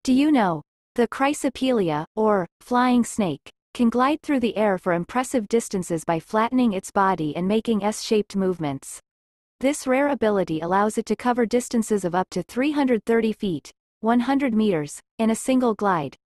Do you know? The Chrysopelia, or flying snake, can glide through the air for impressive distances by flattening its body and making S-shaped movements. This rare ability allows it to cover distances of up to 330 feet, 100 meters, in a single glide.